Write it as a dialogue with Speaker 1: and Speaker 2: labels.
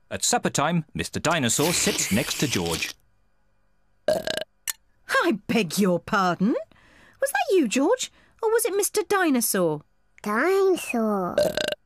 Speaker 1: At supper time, Mr. Dinosaur sits next to George.
Speaker 2: I beg your pardon? Was that you, George, or was it Mr. Dinosaur?
Speaker 3: Dinosaur.